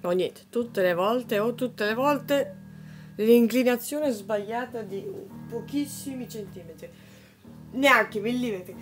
No, niente, tutte le volte l'inclinazione è sbagliata di pochissimi centimetri, neanche millimetri.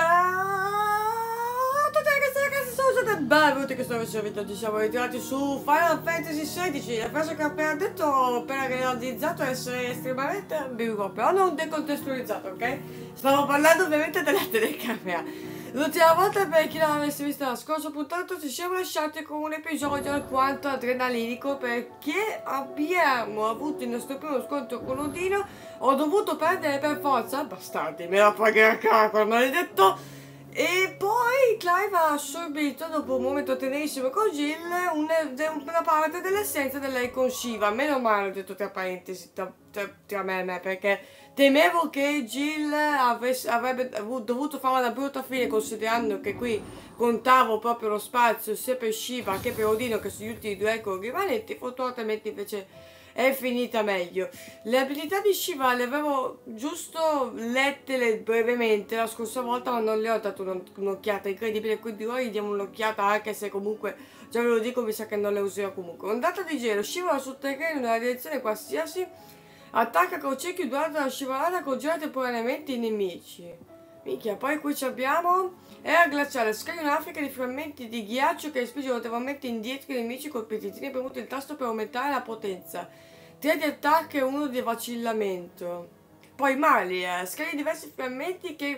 Ciao a tutte queste ragazze, sono state benvenuti in questo nuovo video. Ci siamo ritirati su Final Fantasy XVI. La frase che ho appena detto, ho appena realizzato essere estremamente ambiguo, però non decontestualizzato, ok? Stavo parlando ovviamente della telecamera. L'ultima volta, per chi non avesse visto la scorsa puntata, ci siamo lasciati con un episodio alquanto adrenalinico perché abbiamo avuto il nostro primo scontro con Odino. Ho dovuto perdere per forza, bastardi, me la pagherà cara quel maledetto. E poi Clive ha assorbito, dopo un momento tenerissimo con Jill, una parte dell'essenza dell'Icon Shiva. Meno male, ho detto tra parentesi, tra me e me, perché temevo che Jill avrebbe dovuto fare una brutta fine, considerando che qui contavo proprio lo spazio sia per Shiva che per Odino, che sono gli ultimi due Icon rimanenti. Fortunatamente invece è finita meglio. Le abilità di Shiva le avevo giusto lette brevemente la scorsa volta, ma non le ho dato un'occhiata incredibile, quindi ora gli diamo un'occhiata, anche se comunque, già ve lo dico, mi sa che non le userò comunque. Ondata di gelo, scivola sul terreno in una direzione qualsiasi, attacca col cerchio durante la scivolata, congela temporaneamente i nemici. Minchia, poi qui abbiamo era glaciale, scaglia un'africa di frammenti di ghiaccio che spinge notevolmente indietro i nemici colpiti. Tieni premuto il tasto per aumentare la potenza. 3 di attacco e 1 di vacillamento. Poi mali, scaglia diversi frammenti che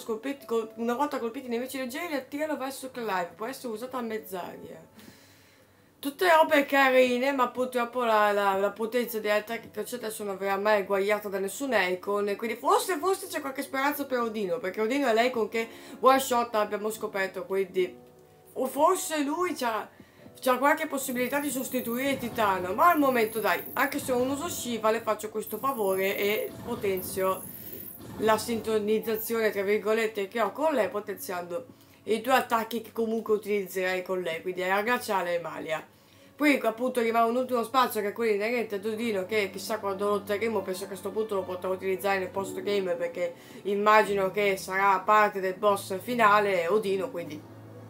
una volta colpiti i nemici leggeri li attirano verso Clive. Può essere usata a mezz'aria. Tutte robe carine, ma purtroppo la potenza degli attacchi crociati adesso non verrà mai eguagliata da nessun Icon. E quindi forse c'è qualche speranza per Odino, perché Odino è l'Icon che one shot abbiamo scoperto, quindi o forse lui c'ha qualche possibilità di sostituire Titano, ma al momento dai, anche se non uso Shiva le faccio questo favore e potenzio la sintonizzazione tra virgolette che ho con lei, potenziando i due attacchi che comunque utilizzerei con lei, quindi era Glaciale e Malia. Poi appunto rimane un ultimo spazio che è quello inerente a Odino, che chissà quando lo otterremo, penso che a questo punto lo potrò utilizzare nel post game, perché immagino che sarà parte del boss finale Odino, quindi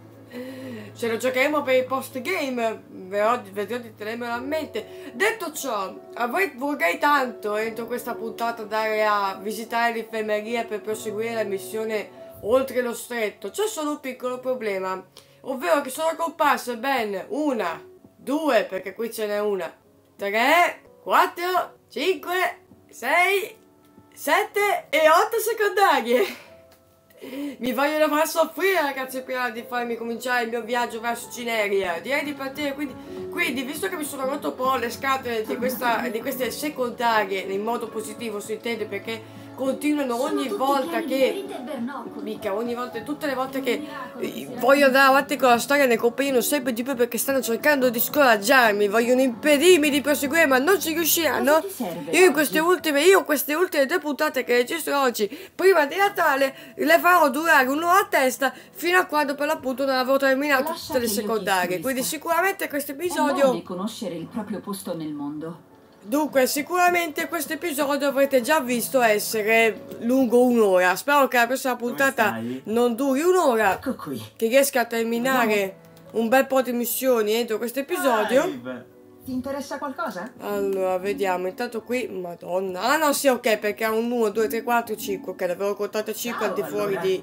ce lo giocheremo per il post game, vedrò di tenermelo a mente. Detto ciò, vorrei tanto entro questa puntata andare a visitare l'infermeria per proseguire la missione oltre lo stretto. C'è solo un piccolo problema, ovvero che sono comparse ben 1, 2, perché qui ce n'è una, 3, 4, 5, 6, 7 e 8 secondarie. Mi vogliono far soffrire, ragazzi, prima di farmi cominciare il mio viaggio verso Cineria. Direi di partire, quindi visto che mi sono rotto un po' le scatole di queste secondarie, in modo positivo si intende, perché continuano ogni volta che mica ogni volta, tutte le volte che voglio andare avanti con la storia ne compaiono sempre di più, perché stanno cercando di scoraggiarmi, vogliono impedirmi di proseguire, ma non ci riusciranno. Io queste ultime 2 puntate che registro oggi prima di Natale le farò durare un'ora a testa fino a quando per l'appunto non avrò terminato tutte le secondarie, quindi sicuramente questo episodio di conoscere il proprio posto nel mondo. Dunque, sicuramente questo episodio avrete già visto essere lungo un'ora. Spero che la prossima puntata non duri un'ora, Ecco qui. che riesca a terminare un bel po' di missioni entro questo episodio. Ti interessa qualcosa? Allora, vediamo. Intanto qui, madonna. Ah no, sì, ok, perché ha un 1, 2, 3, 4, 5. Ok, ne avevo contate 5 al di fuori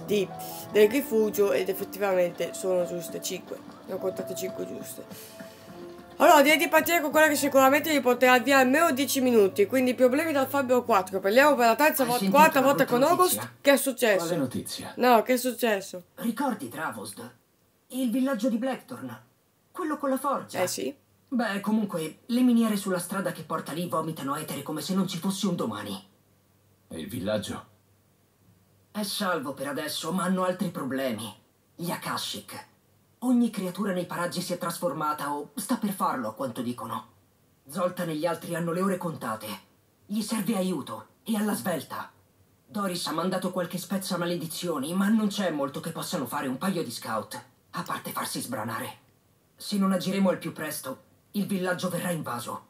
del rifugio ed effettivamente sono giuste 5. Ne ho contate 5 giuste. Allora, direi di partire con quella che sicuramente vi porterà via almeno 10 minuti. Quindi problemi dal Fabio 4. Parliamo per la quarta volta con August. Che è successo? Quale notizia? No, che è successo? Ricordi Dravosd? Il villaggio di Blackthorn? Quello con la forgia? Eh sì. Beh, comunque, le miniere sulla strada che porta lì vomitano etere come se non ci fosse un domani. E il villaggio? È salvo per adesso, ma hanno altri problemi. Gli Akashic. Ogni creatura nei paraggi si è trasformata o sta per farlo, a quanto dicono. Zoltan e gli altri hanno le ore contate. Gli serve aiuto, e alla svelta. Doris ha mandato qualche spezza maledizioni, ma non c'è molto che possano fare un paio di scout, a parte farsi sbranare. Se non agiremo al più presto, il villaggio verrà invaso.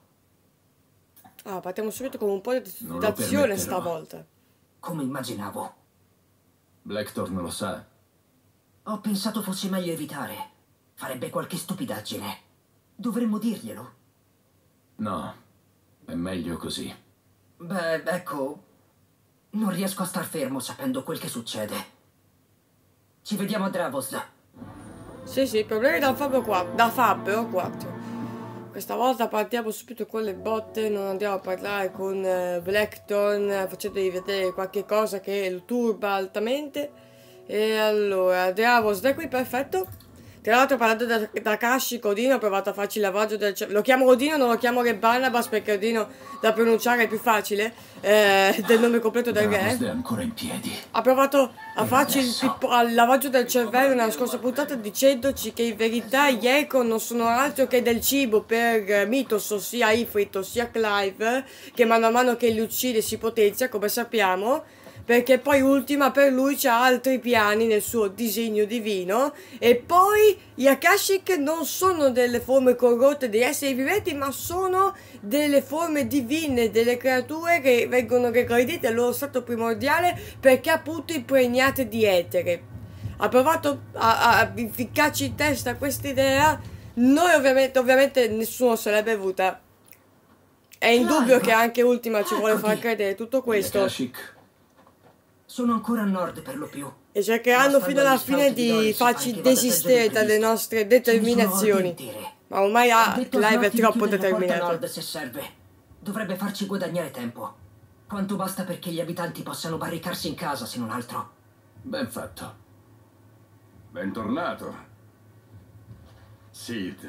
Ah, partiamo subito con un po' Non lo d'azione permetterò. stavolta. Come immaginavo. Blackthorn lo sa. Ho pensato fosse meglio evitare. Farebbe qualche stupidaggine. Dovremmo dirglielo. No, è meglio così. Beh, ecco, non riesco a star fermo sapendo quel che succede. Ci vediamo a Dravos. Sì, problemi da fabbro 4. Questa volta partiamo subito con le botte, non andiamo a parlare con Blackthorn, facendogli vedere qualche cosa che lo turba altamente. E allora, Dravos da qui, perfetto. Tra l'altro, parlando da Kashyyyk, Odino ha provato a farci il lavaggio del cervello. Lo chiamo Odino, non lo chiamo Re Barnabas perché Odino da pronunciare è più facile del nome completo del re. È ancora in piedi. Ha provato a farci il lavaggio del cervello nella scorsa puntata dicendoci che in verità gli Echo non sono altro che del cibo per Mythos, ossia Ifrit, ossia Clive, che mano a mano che li uccide si potenzia, come sappiamo. Perché poi Ultima per lui c'ha altri piani nel suo disegno divino. E poi gli Akashic non sono delle forme corrotte di esseri viventi, ma sono delle forme divine, delle creature che vengono regredite al loro stato primordiale perché appunto impregnate di etere. Ha provato a ficcarci in testa questa idea. Noi ovviamente nessuno se l'ebbe avuta. È indubbio che anche Ultima ci vuole far credere tutto questo. Kashyyyk Sono ancora a nord per lo più. E cercheranno fino alla fine di farci desistere dalle nostre determinazioni. Ma ormai Clive è troppo determinato. Nord se serve. Dovrebbe farci guadagnare tempo. Quanto basta perché gli abitanti possano barricarsi in casa, se non altro. ben fatto. Bentornato. Sid.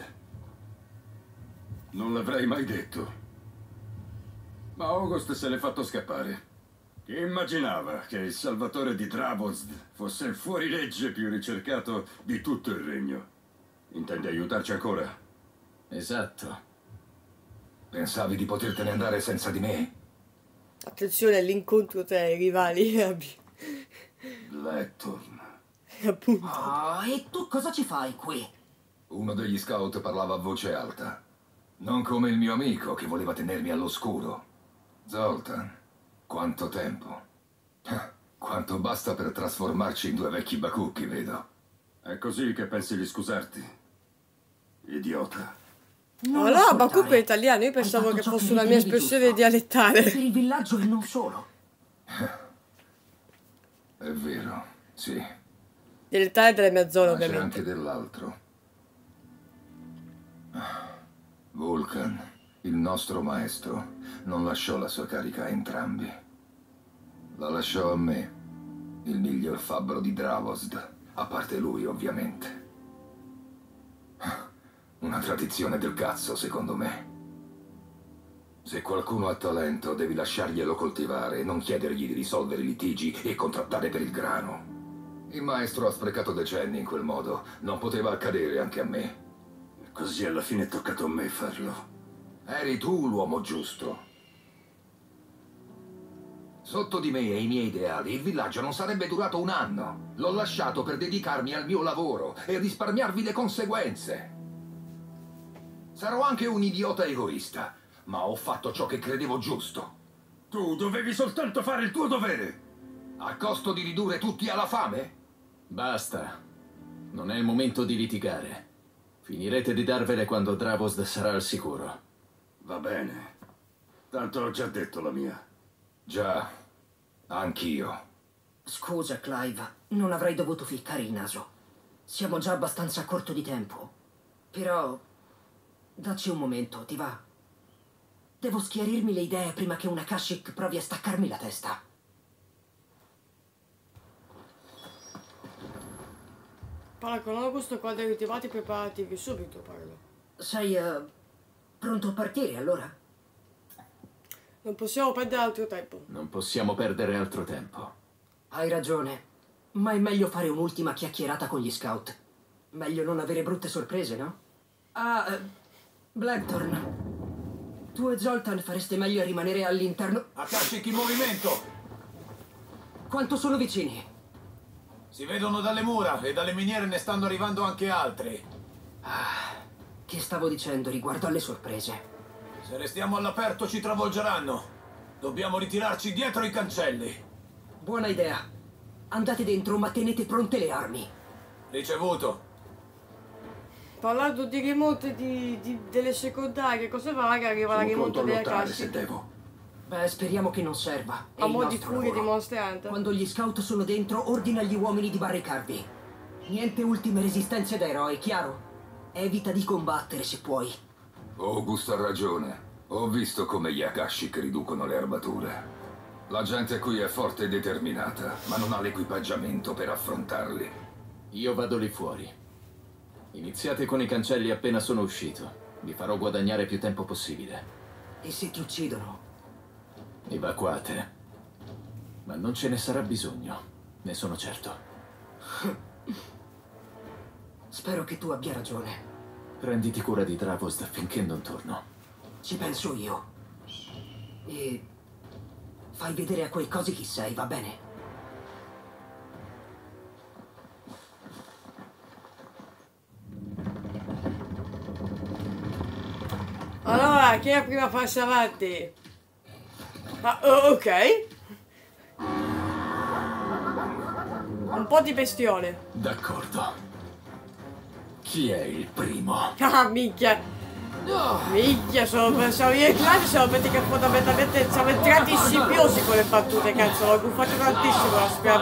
Non l'avrei mai detto. Ma August se l'è fatto scappare. Chi immaginava che il salvatore di Dravos fosse il fuorilegge più ricercato di tutto il regno? Intendi aiutarci ancora? Esatto. Pensavi di potertene andare senza di me? Attenzione all'incontro tra i rivali. Blackthorn. Appunto. E tu cosa ci fai qui? Uno degli scout parlava a voce alta. Non come il mio amico che voleva tenermi all'oscuro. Zoltan, quanto tempo? Quanto basta per trasformarci in due vecchi bacucchi, vedo. È così che pensi di scusarti? Idiota. Oh no, Bakup è italiano, io pensavo che fosse una mia espressione dialettale. Per il villaggio e non solo. È vero, sì. Dialettale della mia zona, Ma c'è ovviamente. anche dell'altro. Vulcan, il nostro maestro, non lasciò la sua carica a entrambi. La lasciò a me, il miglior fabbro di Dravosd, a parte lui, ovviamente. Una tradizione del cazzo, secondo me. Se qualcuno ha talento, devi lasciarglielo coltivare e non chiedergli di risolvere i litigi e contrattare per il grano. Il maestro ha sprecato decenni in quel modo. Non poteva accadere anche a me. Così alla fine è toccato a me farlo. Eri tu l'uomo giusto. Sotto di me e i miei ideali, il villaggio non sarebbe durato un anno. L'ho lasciato per dedicarmi al mio lavoro e risparmiarvi le conseguenze. Sarò anche un idiota egoista, ma ho fatto ciò che credevo giusto. Tu dovevi soltanto fare il tuo dovere. A costo di ridurre tutti alla fame? Basta. Non è il momento di litigare. Finirete di darvele quando Dravosd sarà al sicuro. Va bene. Tanto ho già detto la mia. Già, anch'io. Scusa, Clive, non avrei dovuto ficcare il naso. Siamo già abbastanza a corto di tempo. Però, dacci un momento, ti va? Devo schiarirmi le idee prima che una Kashyyyk provi a staccarmi la testa. Parla con Augusto quando hai ritirato preparativi, subito parlo. Sei pronto a partire, allora? Non possiamo perdere altro tempo. Non possiamo perdere altro tempo. Hai ragione, ma è meglio fare un'ultima chiacchierata con gli scout. Meglio non avere brutte sorprese, no? Blackthorn, tu e Zoltan fareste meglio a rimanere all'interno... Akashiyyk in movimento! Quanto sono vicini? Si vedono dalle mura e dalle miniere ne stanno arrivando anche altri. Che stavo dicendo riguardo alle sorprese? Se restiamo all'aperto ci travolgeranno. Dobbiamo ritirarci dietro i cancelli. Buona idea. Andate dentro, ma tenete pronte le armi. Ricevuto. parlando di rimonte delle secondarie, cose varie, arriva la Sono rimonta pronto a delle lottare casse. se devo. Beh, speriamo che non serva. È A il mo' di nostro furia di lavoro. Monster Hunter. Quando gli scout sono dentro, ordina agli uomini di barricarvi. Niente ultime resistenze da eroi, chiaro? Evita di combattere se puoi. August ha ragione. Ho visto come gli Akashic riducono le armature. La gente qui è forte e determinata, ma non ha l'equipaggiamento per affrontarli. Io vado lì fuori. Iniziate con i cancelli appena sono uscito. Vi farò guadagnare più tempo possibile. E se ti uccidono? Evacuate. Ma non ce ne sarà bisogno. Ne sono certo. Spero che tu abbia ragione. Prenditi cura di Dravos finché non torno. Ci penso io. E fai vedere a quei cosi chi sei, va bene? Allora, chi è prima a farsi avanti? Ah, ok. Un po' di bestione. D'accordo. Chi è il primo? Ah, minchia. Minchia, pensavo io e Clive siamo che fondamentalmente siamo entrati scippiosi con le battute, cazzo, ho guffato tantissimo la prima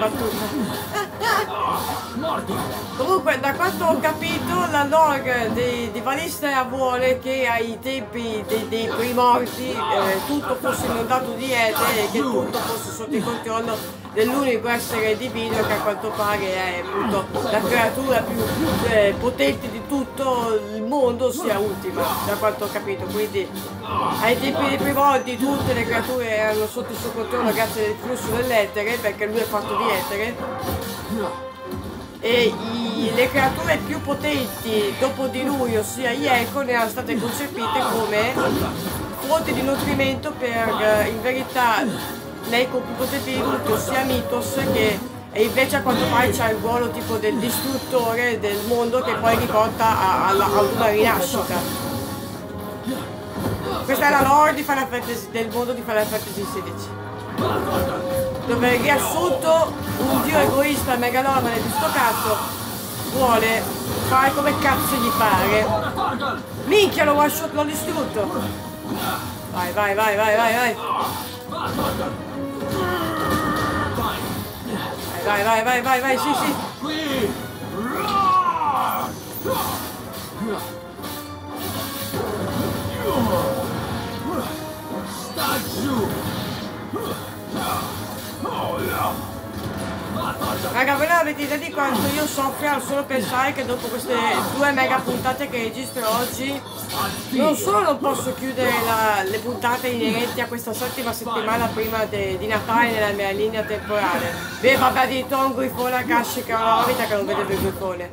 battuta. Comunque, da quanto ho capito, la lore di Valisthea vuole che ai tempi dei primordi tutto fosse inondato di ete e che tutto fosse sotto il controllo dell'unico essere divino che a quanto pare è appunto la creatura più potente di tutto il mondo, sia Ultima, da quanto ho capito. Quindi ai tempi dei primordi tutte le creature erano sotto il suo controllo grazie al flusso dell'etere, perché lui è fatto di etere, e le creature più potenti dopo di lui, ossia gli Econ, erano state concepite come fonte di nutrimento per in verità l'Econ più potente di tutti, ossia Mythos, che invece a quanto pare c'ha il ruolo tipo del distruttore del mondo che poi riporta ad una rinascita. Questa è la lore di Final Fantasy, del mondo di Final Fantasy XVI, dove riassunto un dio egoista megalomane di sto cazzo vuole fare come cazzo gli pare. Minchia, lo one shot, l'ho distrutto. Vai, vai, vai, vai, vai, vai. Vai, vai, vai, vai, vai, sì, sì. Raga, voi non avete idea di quanto io soffro al solo pensare che dopo queste 2 mega puntate che registro oggi non solo non posso chiudere le puntate inerenti a questa settima settimana prima di Natale nella mia linea temporale. Beh, vabbè, addirittura un grifone a Akashic, che è una vita che non vedevo il grifone.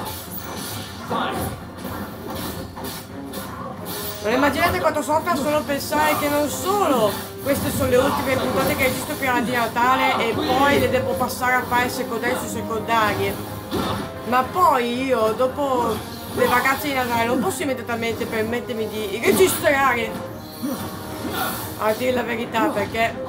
Non immaginate quanto soffro solo pensare che non solo queste sono le ultime puntate che registro prima di Natale e poi le devo passare a fare secondari su secondarie, ma poi io dopo le vacanze di Natale non posso immediatamente permettermi di registrare, a dire la verità, perché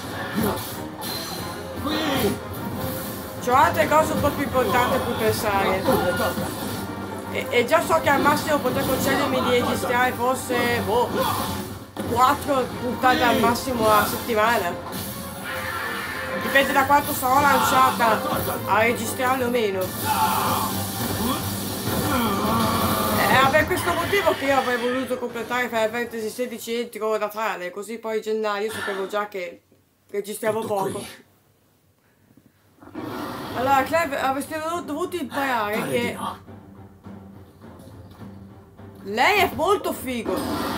c'ho altre cose un po' più importanti a cui pensare. E già so che al massimo potrei concedermi di registrare forse 4 puntate al massimo a settimana. Dipende da quanto sarò lanciata a registrarle o meno. È per questo motivo che io avrei voluto completare Final Fantasy XVI entro Natale, così poi gennaio sapevo già che registriamo poco. Allora, Clive, avreste dovuto imparare che lei è molto figo.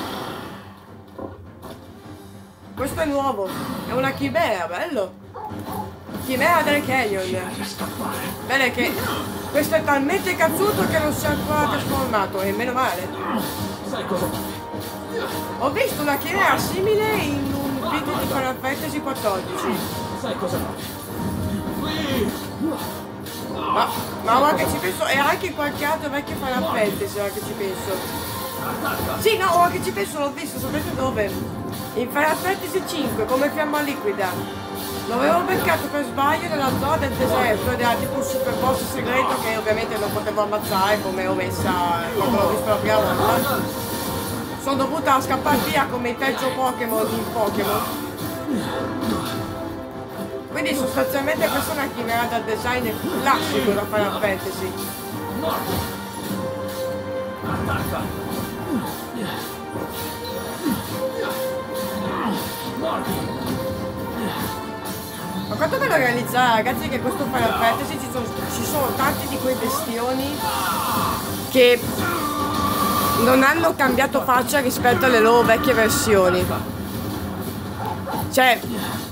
Questo è nuovo. È una chimera, bello. Chimera del Canyon. Bene che questo è talmente cazzuto che non si è ancora trasformato, e meno male. Ho visto una chimera simile in un video di Final Fantasy XIV. Sai cosa Ma ora che ci penso, e anche in qualche altro vecchio Final Fantasy, ora che ci penso. Sì, no, ora che ci penso l'ho visto, sapete dove? In Final Fantasy V, come fiamma liquida. L'avevo beccato per sbaglio nella zona del deserto ed era tipo un super boss segreto che ovviamente non potevo ammazzare come ho messa quando l'ho visto la prima volta. Sono dovuta scappare via come il peggio Pokémon in Pokémon. Quindi sostanzialmente questa è una chimera dal design classico da Final Fantasy. Ma quanto bello realizzare, ragazzi, che questo Final Fantasy ci sono tanti di quei bestioni che non hanno cambiato faccia rispetto alle loro vecchie versioni. Cioè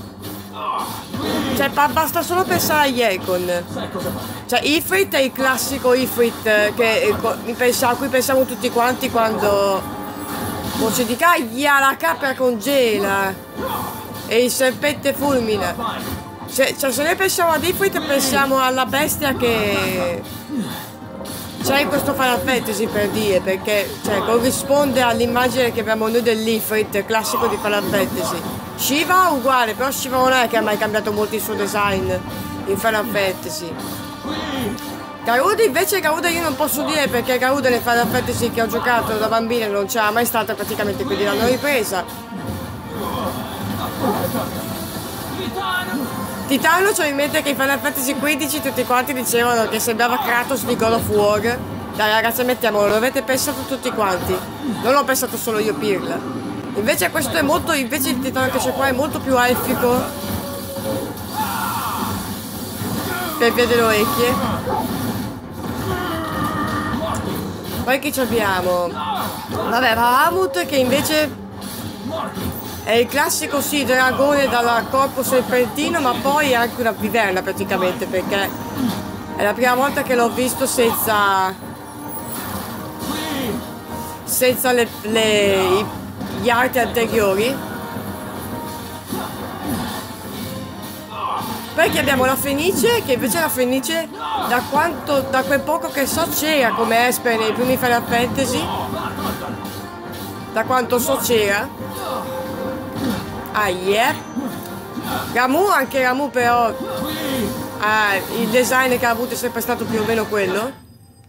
basta solo pensare agli Icon. Cioè Ifrit è il classico Ifrit a cui pensiamo tutti quanti quando voce di caglia, la capra congela e il serpente fulmina. Se noi pensiamo ad Ifrit pensiamo alla bestia che c'è in questo Final Fantasy, per dire, perché corrisponde all'immagine che abbiamo noi dell'Ifrit classico di Final Fantasy. Shiva uguale, però Shiva non è che ha mai cambiato molto il suo design in Final Fantasy. Garuda invece, Garuda io non posso dire, perché Garuda nei Final Fantasy che ho giocato da bambina non c'era mai stata praticamente, quindi l'hanno ripresa. Titano c'ho in mente che in Final Fantasy XV tutti quanti dicevano che sembrava Kratos di God of War. Dai ragazzi, mettiamolo, lo avete pensato tutti quanti. Non l'ho pensato solo io, Pirla. Invece questo è molto, invece il titano che c'è qua è molto più elfico. Per via delle orecchie. Poi che ci abbiamo? Vabbè, Bahamut che invece è il classico sì, dragone dal corpo serpentino, ma poi è anche una viverna praticamente, perché è la prima volta che l'ho visto senza gli arti anteriori. Poi che abbiamo la Fenice, che invece la Fenice da quel poco che so c'era come Esper nei primi Final Fantasy, da quanto so c'era. Ah yeah. Ramu, anche Ramu però il design che ha avuto è sempre stato più o meno quello.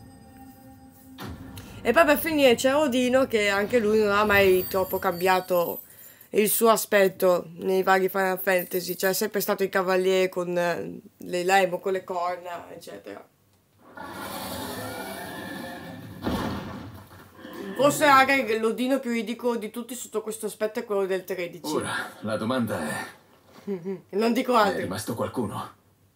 E poi per finire c'è Odino, che anche lui non ha mai troppo cambiato il suo aspetto nei vari Final Fantasy, cioè è sempre stato il cavaliere con le lemo, con le corna, eccetera. Forse anche l'Odino più ridicolo di tutti sotto questo aspetto è quello del 13. Ora, la domanda è... Non dico altro. È rimasto qualcuno?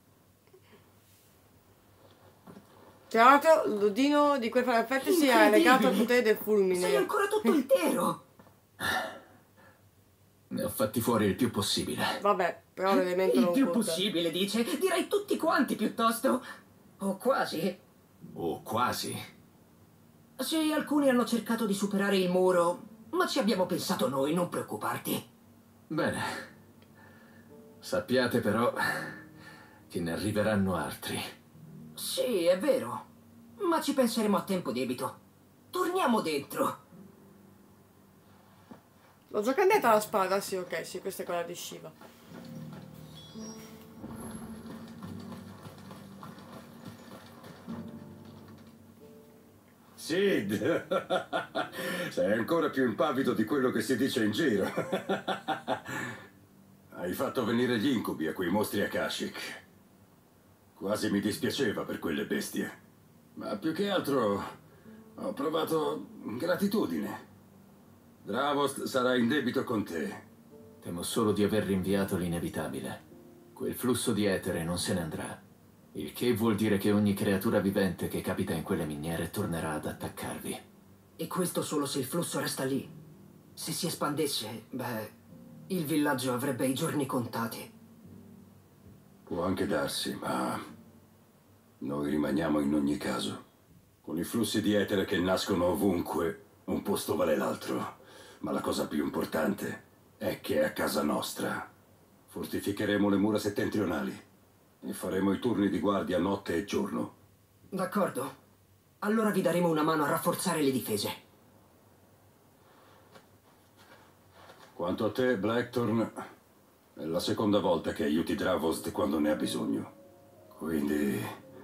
Tra l'altro l'Odino di quel Final Fantasy è legato al potere del fulmine. Sei ancora tutto intero! Ne ho fatti fuori il più possibile. Vabbè, però l'elemento non Il più conta. possibile, dice? Direi tutti quanti, piuttosto. O quasi. O quasi. Sì, alcuni hanno cercato di superare il muro, ma ci abbiamo pensato noi, non preoccuparti. Bene. Sappiate però che ne arriveranno altri. Sì, è vero. Ma ci penseremo a tempo debito. Torniamo dentro. L'ho già cambiata la spada, sì, ok, sì, questa è quella di Shiva. Sid, sei ancora più impavido di quello che si dice in giro. Hai fatto venire gli incubi a quei mostri Akashic. Quasi mi dispiaceva per quelle bestie. Ma più che altro ho provato gratitudine. Dravost sarà in debito con te. Temo solo di aver rinviato l'inevitabile. Quel flusso di etere non se ne andrà. Il che vuol dire che ogni creatura vivente che capita in quelle miniere tornerà ad attaccarvi. E questo solo se il flusso resta lì. Se si espandesse, beh, il villaggio avrebbe i giorni contati. Può anche darsi, ma noi rimaniamo in ogni caso. Con i flussi di etere che nascono ovunque, un posto vale l'altro. Ma la cosa più importante è che è a casa nostra. Fortificheremo le mura settentrionali e faremo i turni di guardia notte e giorno. D'accordo. Allora vi daremo una mano a rafforzare le difese. Quanto a te, Blackthorn, È la seconda volta che aiuti Dravost quando ne ha bisogno. Quindi...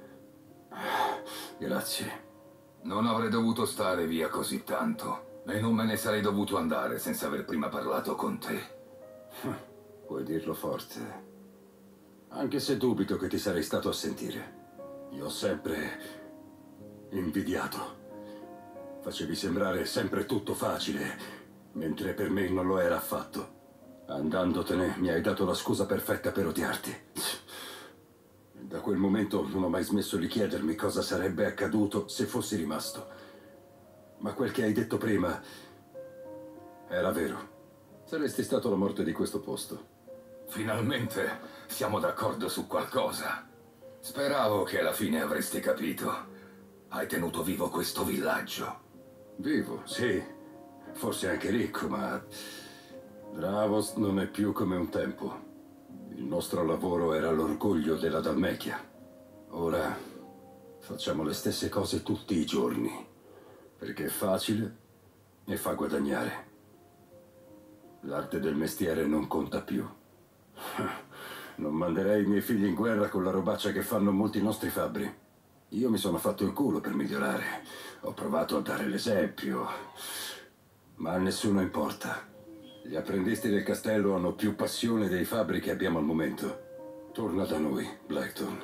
grazie. Non avrei dovuto stare via così tanto. E non me ne sarei dovuto andare senza aver prima parlato con te. Puoi dirlo forte. Anche se dubito che ti sarei stato a sentire. Io ho sempre... invidiato. Facevi sembrare sempre tutto facile, mentre per me non lo era affatto. Andandotene mi hai dato la scusa perfetta per odiarti. Da quel momento non ho mai smesso di chiedermi cosa sarebbe accaduto se fossi rimasto. Ma quel che hai detto prima era vero. Saresti stato la morte di questo posto. Finalmente siamo d'accordo su qualcosa. Speravo che alla fine avreste capito. Hai tenuto vivo questo villaggio. Vivo, sì. Forse anche ricco, ma... Dravost non è più come un tempo. Il nostro lavoro era l'orgoglio della Dalmechia. Ora facciamo le stesse cose tutti i giorni, perché è facile e fa guadagnare. L'arte del mestiere non conta più. Non manderei i miei figli in guerra con la robaccia che fanno molti nostri fabbri. Io mi sono fatto il culo per migliorare. Ho provato a dare l'esempio, ma a nessuno importa. Gli apprendisti del castello hanno più passione dei fabbri che abbiamo al momento. Torna da noi, Blackthorn.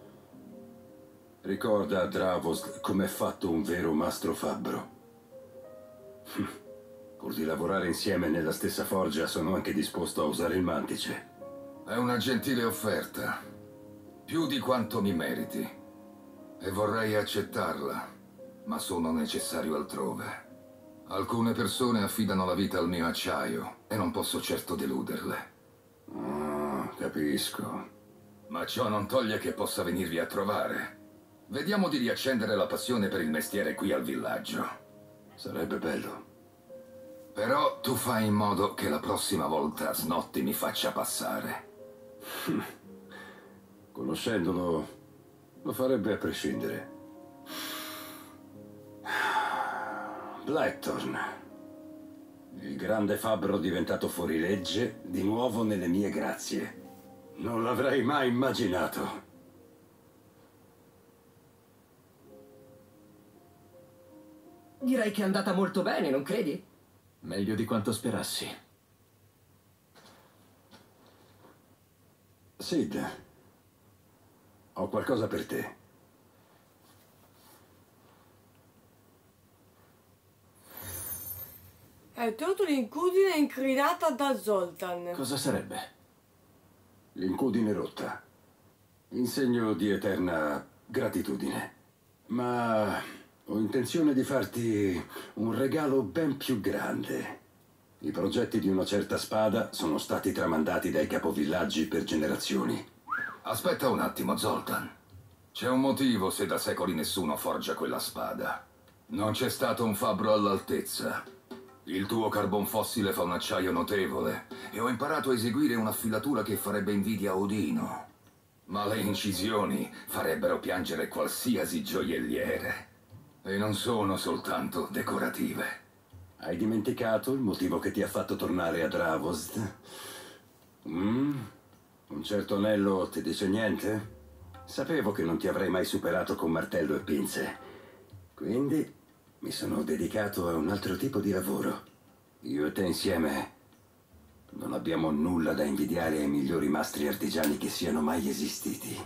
Ricorda a Dravost com'è fatto un vero mastro fabbro. Pur di lavorare insieme nella stessa forgia, sono anche disposto a usare il mantice. È una gentile offerta. Più di quanto mi meriti. E vorrei accettarla, ma sono necessario altrove. Alcune persone affidano la vita al mio acciaio e non posso certo deluderle. Ah, capisco. Ma ciò non toglie che possa venirvi a trovare. Vediamo di riaccendere la passione per il mestiere qui al villaggio. Sarebbe bello. Però tu fai in modo che la prossima volta Snotti mi faccia passare. Conoscendolo, lo farebbe a prescindere. Blackthorn. Il grande fabbro diventato fuorilegge, di nuovo nelle mie grazie. Non l'avrei mai immaginato. Direi che è andata molto bene, non credi? Meglio di quanto sperassi. Sid, ho qualcosa per te. Hai ottenuto l'incudine incrinata da Zoltan. Cosa sarebbe? L'incudine rotta. In segno di eterna gratitudine. Ma ho intenzione di farti un regalo ben più grande. I progetti di una certa spada sono stati tramandati dai capovillaggi per generazioni. Aspetta un attimo, Zoltan. C'è un motivo se da secoli nessuno forgia quella spada. Non c'è stato un fabbro all'altezza. Il tuo carbon fossile fa un acciaio notevole e ho imparato a eseguire un'affilatura che farebbe invidia a Odino. Ma le incisioni farebbero piangere qualsiasi gioielliere. E non sono soltanto decorative. Hai dimenticato il motivo che ti ha fatto tornare a Dravost? Un certo anello ti dice niente? Sapevo che non ti avrei mai superato con martello e pinze. Quindi mi sono dedicato a un altro tipo di lavoro. Io e te insieme non abbiamo nulla da invidiare ai migliori mastri artigiani che siano mai esistiti.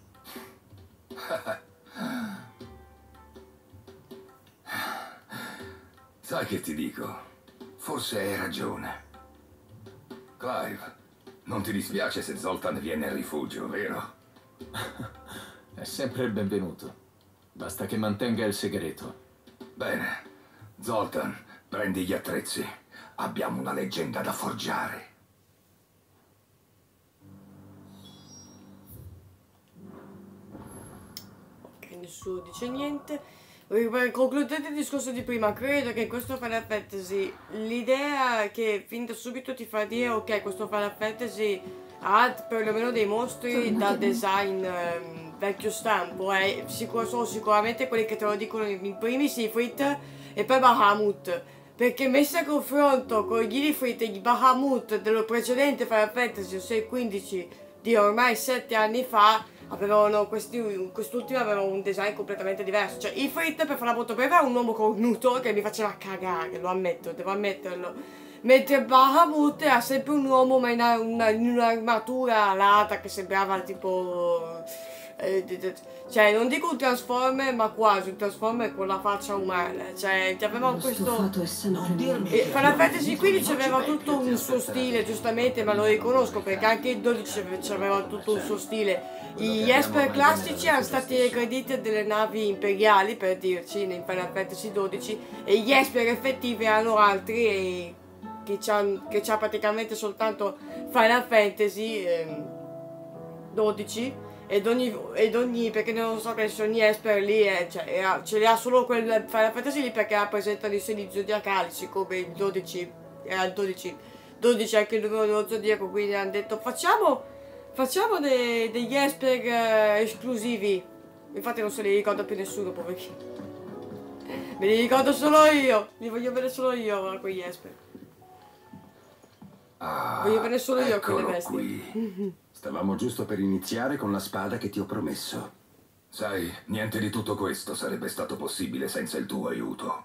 Sai che ti dico? Forse hai ragione. Clive, non ti dispiace se Zoltan viene al rifugio, vero? È sempre il benvenuto. Basta che mantenga il segreto. Bene. Zoltan, prendi gli attrezzi. Abbiamo una leggenda da forgiare. Ok, nessuno dice niente. Concludete il discorso di prima. Credo che in questo Final Fantasy l'idea che fin da subito ti fa dire ok, questo Final Fantasy ha perlomeno dei mostri da design vecchio stampo. Sono sicuramente quelli che te lo dicono in primis Ifrit e poi Bahamut. perché messi a confronto con gli Ifrit e gli Bahamut dello precedente Final Fantasy 6-15 di ormai 7 anni fa, avevano quest'ultimo aveva un design completamente diverso. Cioè Ifrit, per farla molto breve, era un uomo cornuto che mi faceva cagare, lo ammetto, devo ammetterlo. Mentre Bahamut era sempre un uomo ma in un'armatura alata che sembrava tipo... cioè non dico un Transformer ma quasi un Transformer con la faccia umana. Cioè avevamo questo... Non dirmi che Final Fantasy XV aveva tutto un suo stile, giustamente, ma lo riconosco perché anche il 12 aveva tutto un suo stile. Gli Esper classici erano stati regrediti a delle navi imperiali, per dirci, in Final Fantasy XII, e gli Esper effettivi erano altri che c'ha praticamente soltanto Final Fantasy 12 ed ogni perché non so che sono gli Esper lì ce li ha solo quel Final Fantasy lì perché rappresentano i segni zodiacali, siccome il 12 era il 12 anche il numero dello zodiaco, quindi hanno detto facciamo degli Esper esclusivi. Infatti non se li ricorda più nessuno, poverino. Me li ricordo solo io, li voglio vedere solo io quegli Esper. Voglio vedere solo io quelle Eccolo bestie. qui. Stavamo giusto per iniziare con la spada che ti ho promesso. Sai, niente di tutto questo sarebbe stato possibile senza il tuo aiuto.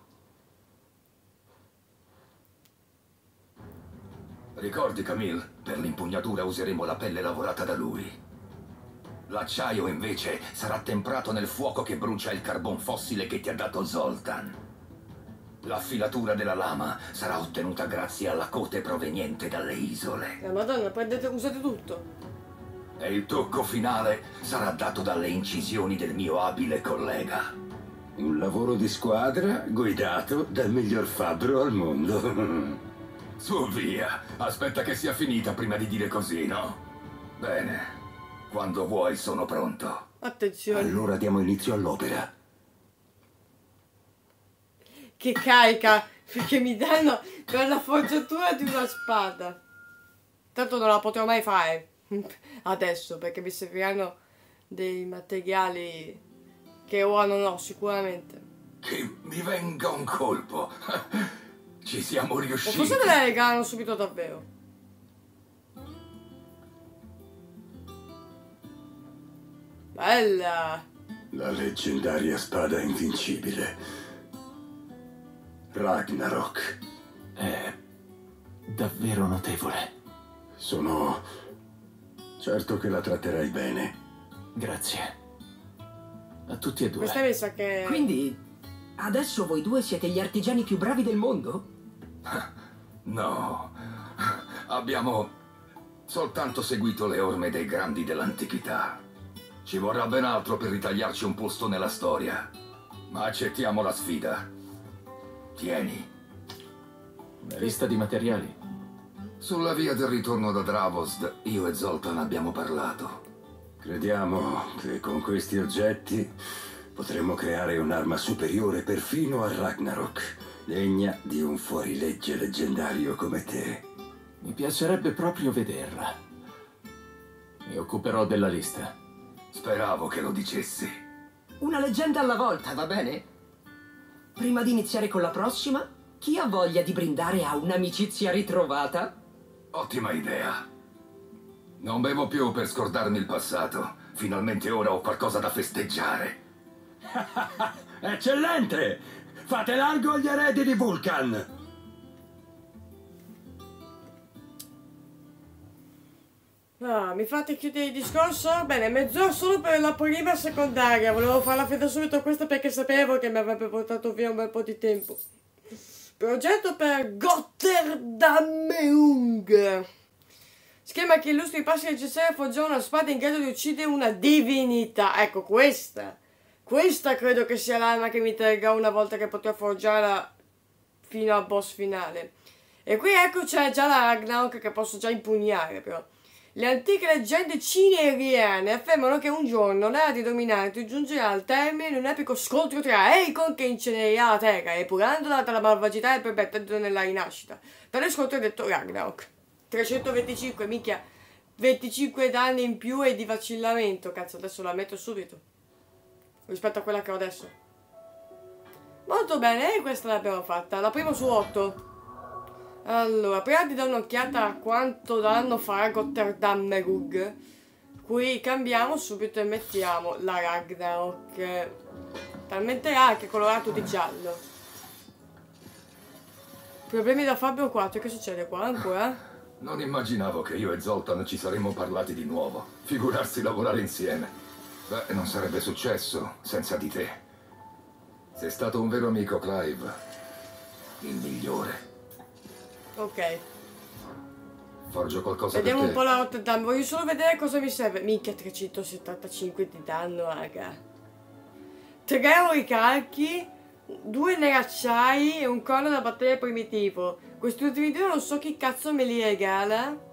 Ricordi, Camille? Per l'impugnatura useremo la pelle lavorata da lui. L'acciaio, invece, sarà temprato nel fuoco che brucia il carbon fossile che ti ha dato Zoltan. L'affilatura della lama sarà ottenuta grazie alla cote proveniente dalle isole. Madonna, usate tutto. E il tocco finale sarà dato dalle incisioni del mio abile collega. Un lavoro di squadra guidato dal miglior fabbro al mondo. Su, via. Aspetta che sia finita prima di dire così, no? Bene. Quando vuoi sono pronto. Attenzione. Allora diamo inizio all'opera. Che carica, perché mi danno per la forgiatura di una spada. Tanto non la potrò mai fare adesso, perché mi serviranno dei materiali che ora non ho sicuramente. Che mi venga un colpo. Ci siamo O riusciti. forse me la regalano subito davvero. Bella. La leggendaria spada invincibile. Ragnarok. È davvero notevole. Sono certo che la tratterai bene. Grazie. A tutti e due. Questa mi sa che... Quindi, adesso voi due siete gli artigiani più bravi del mondo? No. Abbiamo soltanto seguito le orme dei grandi dell'antichità. Ci vorrà ben altro per ritagliarci un posto nella storia. Ma accettiamo la sfida. Tieni. Una lista di materiali. Sulla via del ritorno da Dravosd, io e Zoltan abbiamo parlato. Crediamo che con questi oggetti potremmo creare un'arma superiore perfino a Ragnarok, degna di un fuorilegge leggendario come te. Mi piacerebbe proprio vederla. Mi occuperò della lista. Speravo che lo dicessi. Una leggenda alla volta, va bene? Prima di iniziare con la prossima, chi ha voglia di brindare a un'amicizia ritrovata? Ottima idea. Non bevo più per scordarmi il passato. Finalmente ora ho qualcosa da festeggiare. Eccellente! Fate largo agli eredi di Vulcan! Ah, mi fate chiudere il discorso? Bene, mezz'ora solo per la prima secondaria. Volevo farla finita subito questa perché sapevo che mi avrebbe portato via un bel po' di tempo. Progetto per Gotterdammung. Schema che illustra i passi necessari a forgiare una spada in grado di uccidere una divinità. Ecco, questa credo che sia l'arma che mi terrà una volta che potrò forgiarla fino al boss finale. E qui ecco c'è già la Ragnarok che posso già impugnare però. Le antiche leggende cineriane affermano che un giorno l'era di dominante giungerà al termine in un epico scontro tra Eikon che incenerirà la terra, epurandola dalla malvagità e permettendo nella rinascita. Tale scontro è detto Ragnarok. 325, minchia, 25 danni in più e di vacillamento. Cazzo, adesso la metto subito rispetto a quella che ho adesso. Molto bene, e questa l'abbiamo fatta. La prima su 8. Allora, prima di dare un'occhiata a quanto danno farà Gotterdammerung, qui cambiamo subito e mettiamo la Ragnarok. Talmente che è colorato di giallo. Problemi da Fabio 4, che succede qua ancora? Non immaginavo che io e Zoltan ci saremmo parlati di nuovo. Figurarsi lavorare insieme. Beh, non sarebbe successo senza di te. Sei stato un vero amico, Clive. Il migliore. Ok. Forgio qualcosa Vediamo per un te. po' la Rotterdam. Voglio solo vedere cosa mi serve. Minchia, 375 di danno, raga. 3 oricalchi, 2 neracciai e un corno da batteria primitivo. Questi ultimi due non so chi cazzo me li regala.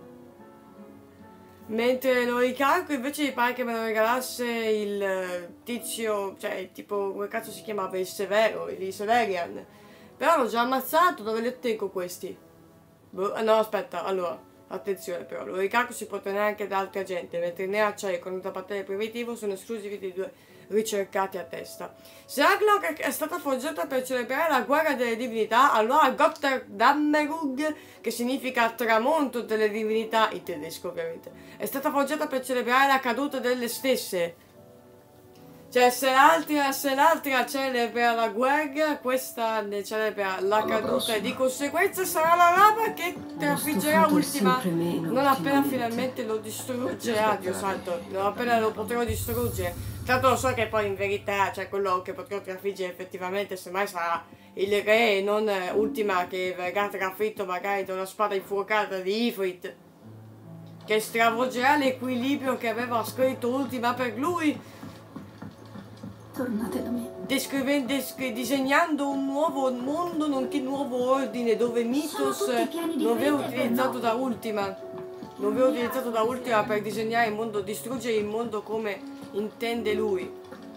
Mentre l'oricalco invece mi pare che me lo regalasse il tizio, cioè tipo come cazzo si chiamava, il Severo, il Severian. Però l'ho già ammazzato, dove li ottengo questi? Boh, no aspetta, allora, attenzione però, l'oricalco si può ottenere anche da altri agenti, mentre il neracciaio e il batteria primitivo sono esclusivi dei due ricercati a testa. Se Ragnarok è stata forgiata per celebrare la guerra delle divinità, allora Gotterdammerung, che significa tramonto delle divinità, in tedesco ovviamente, è stata forgiata per celebrare la caduta delle stesse. Cioè se l'altra celebra la guerra, questa ne celebra la caduta e di conseguenza sarà la lava che trafiggerà Ultima non appena finalmente lo distruggerà, Dio santo, non appena lo potrò distruggere. Tanto lo so che poi in verità, cioè quello che potrò trafiggere effettivamente semmai sarà il re e non Ultima che verrà trafitto magari da una spada infuocata di Ifrit, che stravolgerà l'equilibrio che aveva scritto Ultima per lui. Tornate da me. Disegnando un nuovo mondo nonché nuovo ordine dove Mythos non viene utilizzato da Ultima. Non viene utilizzato da Ultima per disegnare il mondo, distruggere il mondo come intende lui.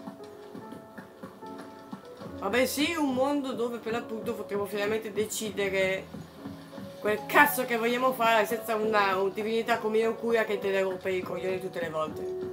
Vabbè sì, un mondo dove per l'appunto potremo finalmente decidere quel cazzo che vogliamo fare senza una divinità come Yokuya che te ne rompe i coglioni tutte le volte.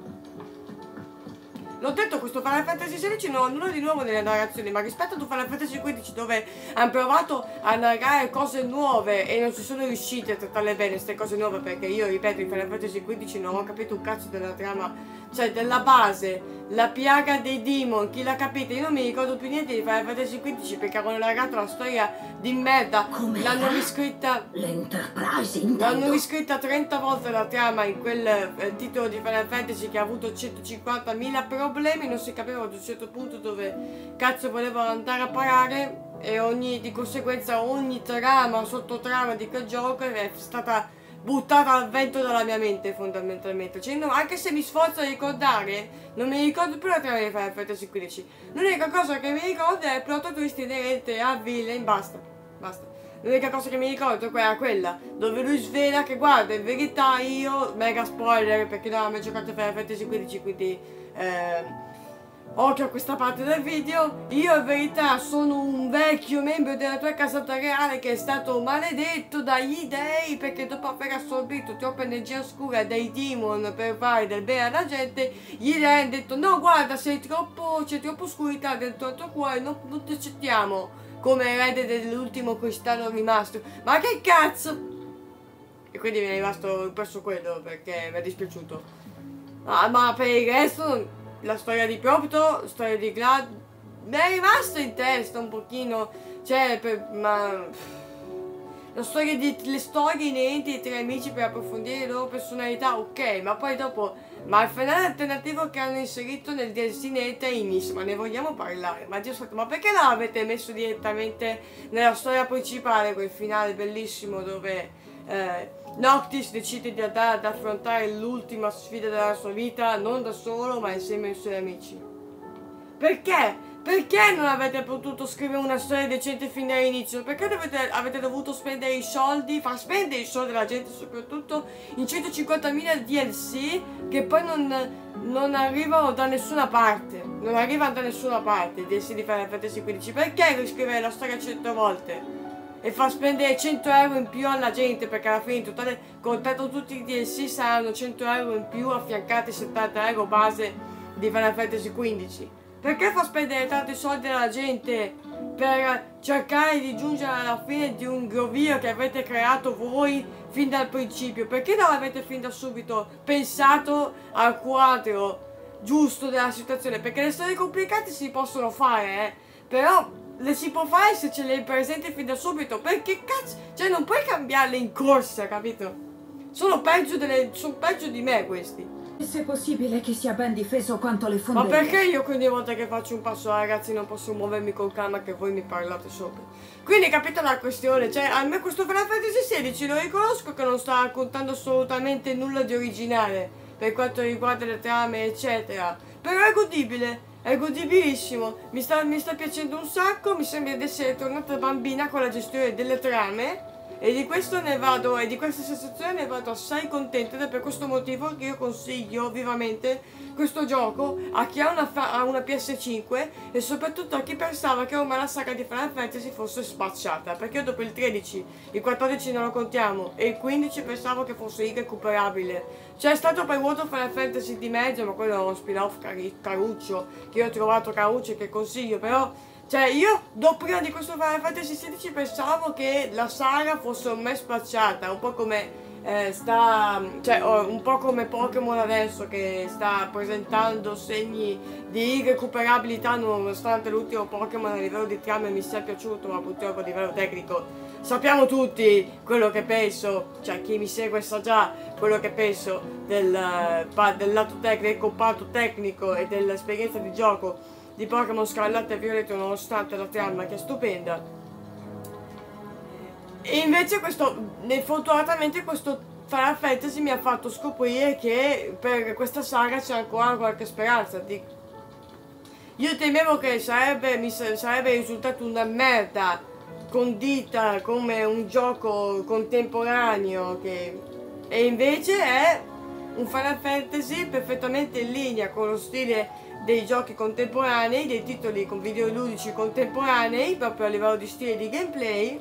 L'ho detto, questo Final Fantasy XVI non ha nulla di nuovo nelle narrazioni, ma rispetto a Final Fantasy XV dove hanno provato a narrare cose nuove e non si sono riusciti a trattarle bene queste cose nuove, perché io ripeto in Final Fantasy XV non ho capito un cazzo della trama, cioè della base, la piaga dei demon, chi l'ha capita? Io non mi ricordo più niente di Final Fantasy XV perché avevo narrato la storia di merda, l'hanno riscritta, L'Enterprise l'hanno riscritta 30 volte la trama in quel titolo di Final Fantasy che ha avuto 150.000 problemi, non si capiva ad un certo punto dove cazzo volevano andare a parare e di conseguenza ogni trama, sottotrama di quel gioco è stata buttata al vento dalla mia mente fondamentalmente. Cioè, no, anche se mi sforzo di ricordare, non mi ricordo più la trama di Final Fantasy XV. L'unica cosa che mi ricordo è il plot twist inerente a Villain, basta. L'unica cosa che mi ricordo era quella dove lui svela che guarda, in verità io, mega spoiler perché non ho mai giocato Final Fantasy XV, quindi occhio a questa parte del video, io in verità sono un vecchio membro della tua casata reale che è stato maledetto dagli dei perché dopo aver assorbito troppa energia oscura dai demon per fare del bene alla gente, gli dei hanno detto no guarda c'è troppo oscurità dentro il tuo cuore, non ti accettiamo come erede dell'ultimo cristallo rimasto. Ma che cazzo? E quindi mi è rimasto impresso quello perché mi è dispiaciuto. Ma per il resto la storia di Prompto, la storia di Glad mi è rimasta in testa un pochino, cioè ma le storie inerenti ai tre amici per approfondire le loro personalità, ok, ma poi dopo il finale alternativo che hanno inserito nel DLC nei Tainis, ma ne vogliamo parlare? Ma Dio santo, ma perché non l'avete messo direttamente nella storia principale quel finale bellissimo dove Noctis decide di andare ad affrontare l'ultima sfida della sua vita, non da solo ma insieme ai suoi amici? Perché? Perché non avete potuto scrivere una storia decente fin dall'inizio? Perché avete dovuto spendere i soldi, far spendere i soldi alla gente soprattutto in 150.000 DLC che poi non arrivano da nessuna parte? Non arrivano da nessuna parte i DLC di Final Fantasy XV. Perché riscrivere la storia 100 volte? E far spendere 100 euro in più alla gente, perché alla fine in totale, contato tutti i DLC, saranno 100 euro in più affiancati ai 70 euro base di Final Fantasy XV. Perché fa spendere tanti soldi alla gente per cercare di giungere alla fine di un grovio che avete creato voi fin dal principio? Perché non avete fin da subito pensato al quadro giusto della situazione? Perché le storie complicate si possono fare, però le si può fare se ce le hai presenti fin da subito. Perché cazzo? Cioè non puoi cambiarle in corsa, capito? Sono peggio di me questi. Se è possibile che sia ben difeso quanto le Ma fonderie. perché io ogni volta che faccio un passo, ragazzi, non posso muovermi con calma che voi mi parlate sopra? Quindi capite la questione, cioè a me questo Final Fantasy XVI lo riconosco che non sta raccontando assolutamente nulla di originale per quanto riguarda le trame eccetera, però è godibile, è godibilissimo, mi sta piacendo un sacco, mi sembra di essere tornata bambina con la gestione delle trame. E di questa sensazione ne vado assai contenta ed è per questo motivo che io consiglio vivamente questo gioco a chi ha una PS5 e soprattutto a chi pensava che ormai la saga di Final Fantasy fosse spacciata, perché io dopo il 13, il 14 non lo contiamo e il 15 pensavo che fosse irrecuperabile. C'è stato per World of Final Fantasy di mezzo, ma quello è uno spin-off caruccio che io ho trovato caruccio e che consiglio, però cioè io prima di questo Final Fantasy XVI pensavo che la saga fosse ormai spacciata, un po' come un po' come Pokémon adesso che sta presentando segni di irrecuperabilità nonostante l'ultimo Pokémon a livello di trama mi sia piaciuto, ma purtroppo a livello tecnico sappiamo tutti quello che penso, cioè chi mi segue sa già quello che penso del lato tecnico, comparto tecnico e dell'esperienza di gioco di Pokémon Scarlatto e Violetto nonostante la trama che è stupenda. E invece fortunatamente questo Final Fantasy mi ha fatto scoprire che per questa saga c'è ancora qualche speranza. Io temevo che mi sarebbe risultato una merda condita come un gioco contemporaneo e invece è un Final Fantasy perfettamente in linea con lo stile dei giochi contemporanei, dei titoli con videoludici contemporanei, proprio a livello di stile di gameplay.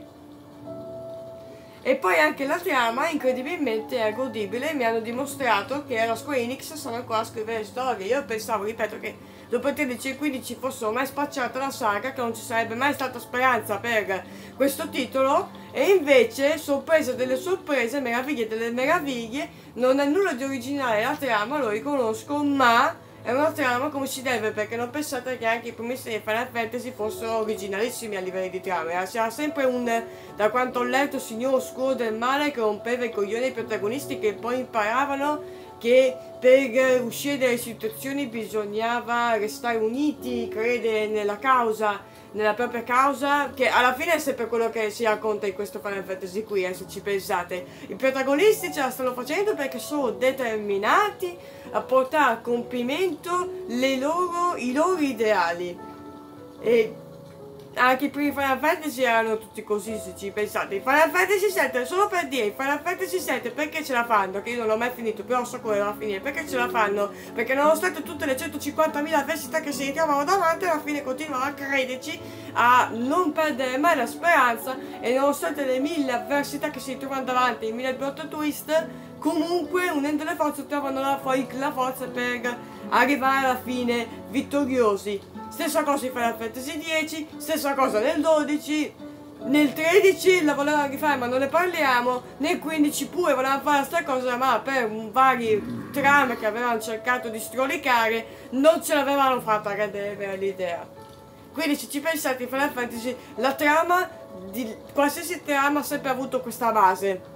E poi anche la trama incredibilmente è godibile, mi hanno dimostrato che la Square Enix sanno ancora scrivere storie. Io pensavo, ripeto, che dopo il 13 e il 15 fosse ormai spacciata la saga, che non ci sarebbe mai stata speranza per questo titolo, e invece, sorpresa delle sorprese, meraviglie delle meraviglie, non è nulla di originale la trama, lo riconosco, ma è una trama come si deve, perché non pensate che anche i primi Final Fantasy fossero originalissimi a livello di trama. C'era sempre da quanto ho letto, signor oscuro del male che rompeva i coglioni ai protagonisti che poi imparavano che per uscire dalle situazioni bisognava restare uniti, credere nella propria causa, che alla fine è sempre quello che si racconta in questo Final Fantasy qui, se ci pensate. I protagonisti ce la stanno facendo perché sono determinati a portare a compimento i loro ideali. E anche i primi Final Fantasy erano tutti così, se ci pensate. Final Fantasy VII, solo per dire, Final Fantasy VII perché ce la fanno? Che io non l'ho mai finito, però so come va a finire. Perché ce la fanno? Perché nonostante tutte le 150.000 avversità che si ritrovano davanti, alla fine continuano a crederci, a non perdere mai la speranza, e nonostante le 1000 avversità che si ritrovano davanti, i 1000 plot twist, comunque unendo le forze trovano la forza per arrivare alla fine vittoriosi. Stessa cosa in Final Fantasy X, stessa cosa nel 12, nel 13 la volevano rifare ma non ne parliamo, nel 15 pure volevano fare questa cosa ma per vari trame che avevano cercato di strolicare non ce l'avevano fatta rendere l'idea. Quindi se ci pensate in Final Fantasy la trama, qualsiasi trama ha sempre avuto questa base.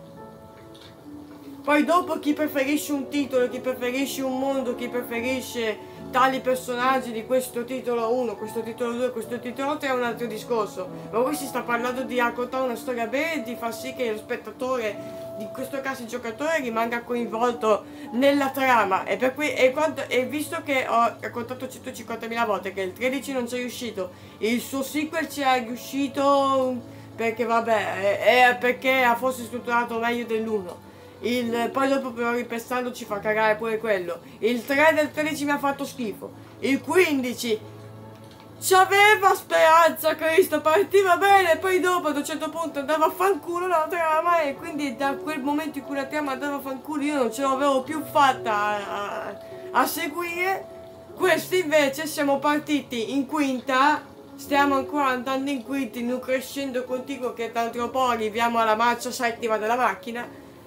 Poi dopo chi preferisce un titolo, chi preferisce un mondo, chi preferisce tali personaggi di questo titolo 1, questo titolo 2, questo titolo 3 è un altro discorso. Ma qui si sta parlando di raccontare una storia bene e di far sì che lo spettatore, in questo caso il giocatore, rimanga coinvolto nella trama. E visto che ho raccontato 150.000 volte che il 13 non c'è riuscito, il suo sequel ci è riuscito perché vabbè, è perché ha forse strutturato meglio dell'1. Poi dopo però ripensando ci fa cagare pure quello. Il 3 del 13 mi ha fatto schifo. Il 15 c'aveva speranza, Cristo, partiva bene. Poi dopo ad un certo punto andava a fanculo la trama, e quindi da quel momento in cui la trama andava a fanculo io non ce l'avevo più fatta a seguire. Questi invece siamo partiti in quinta, stiamo ancora andando in quinta in un crescendo continuo che tra un po' arriviamo alla marcia settima della macchina.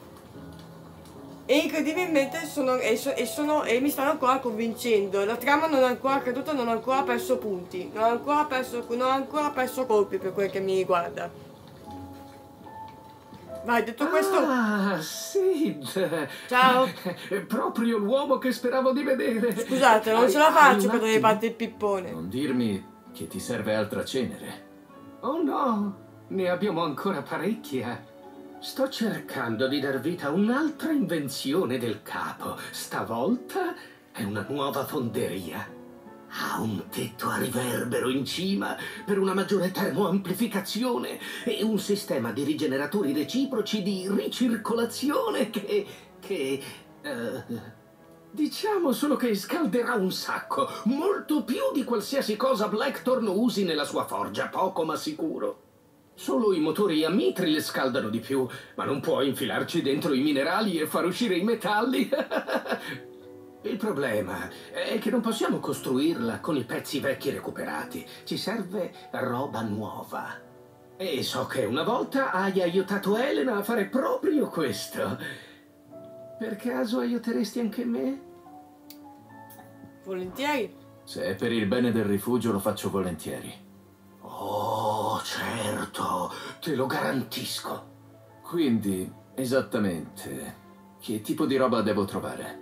E incredibilmente mi stanno ancora convincendo. La trama non è ancora caduta, non ho ancora perso punti, non ho ancora perso colpi per quel che mi riguarda. Vai, detto questo... Ah, Sid! Ciao! È proprio l'uomo che speravo di vedere! Scusate, non ce la faccio quando mi parte il pippone. Non dirmi che ti serve altra cenere. Oh no, ne abbiamo ancora parecchia. Sto cercando di dar vita a un'altra invenzione del capo. Stavolta è una nuova fonderia. Ha un tetto a riverbero in cima per una maggiore termoamplificazione e un sistema di rigeneratori reciproci di ricircolazione diciamo solo che scalderà un sacco, molto più di qualsiasi cosa Blackthorn usi nella sua forgia, poco ma sicuro. Solo i motori a Mithril scaldano di più, ma non puoi infilarci dentro i minerali e far uscire i metalli. Il problema è che non possiamo costruirla con i pezzi vecchi recuperati. Ci serve roba nuova. E so che una volta hai aiutato Elena a fare proprio questo. Per caso aiuteresti anche me? Volentieri. Se è per il bene del rifugio lo faccio volentieri. Oh, certo, te lo garantisco. Quindi, esattamente, che tipo di roba devo trovare?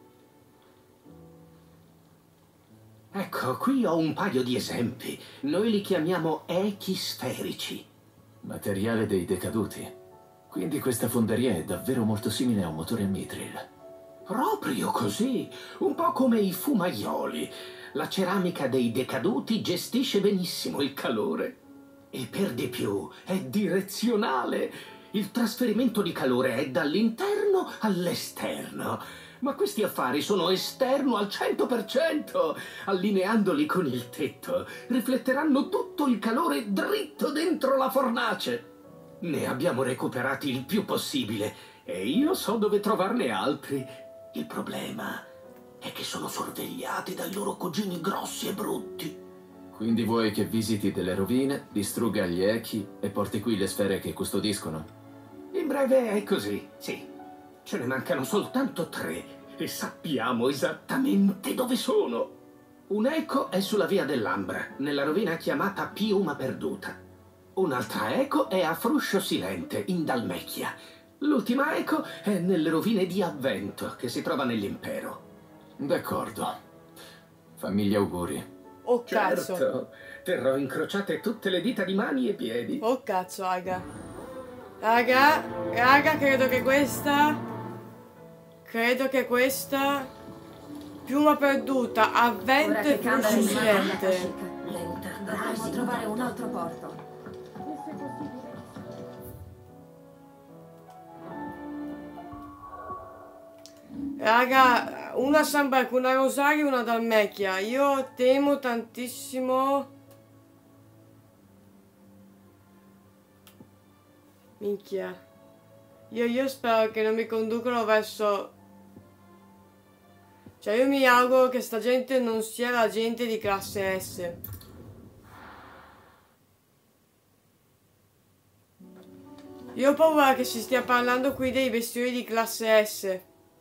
Ecco, qui ho un paio di esempi. Noi li chiamiamo echi sferici. Materiale dei decaduti. Quindi questa fonderia è davvero molto simile a un motore a Mithril. Proprio così, un po' come i fumaioli. La ceramica dei decaduti gestisce benissimo il calore. E per di più è direzionale. Il trasferimento di calore è dall'interno all'esterno. Ma questi affari sono esterno al 100%. Allineandoli con il tetto, rifletteranno tutto il calore dritto dentro la fornace. Ne abbiamo recuperati il più possibile e io so dove trovarne altri. Il problema è che sono sorvegliati dai loro cugini grossi e brutti. Quindi vuoi che visiti delle rovine, distrugga gli echi e porti qui le sfere che custodiscono? In breve è così, sì. Ce ne mancano soltanto 3 e sappiamo esattamente dove sono. Un eco è sulla via dell'Ambra, nella rovina chiamata Piuma Perduta. Un'altra eco è a Fruscio Silente, in Dalmecchia. L'ultima eco è nelle rovine di Avvento, che si trova nell'impero. D'accordo. Fammi gli auguri. Oh cazzo. Certo, terrò incrociate tutte le dita di mani e piedi. Oh cazzo, raga. Raga, credo che questa... Piuma Perduta, Avvento e Fruscio Silente. Dovremmo trovare un altro porto. Raga, una a San Becco, una a Rosario e una a Dalmecchia. Io temo tantissimo... Minchia. Io spero che non mi conducono verso... Cioè io mi auguro che sta gente non sia la gente di classe S. Io ho paura che si stia parlando qui dei bestioli di classe S.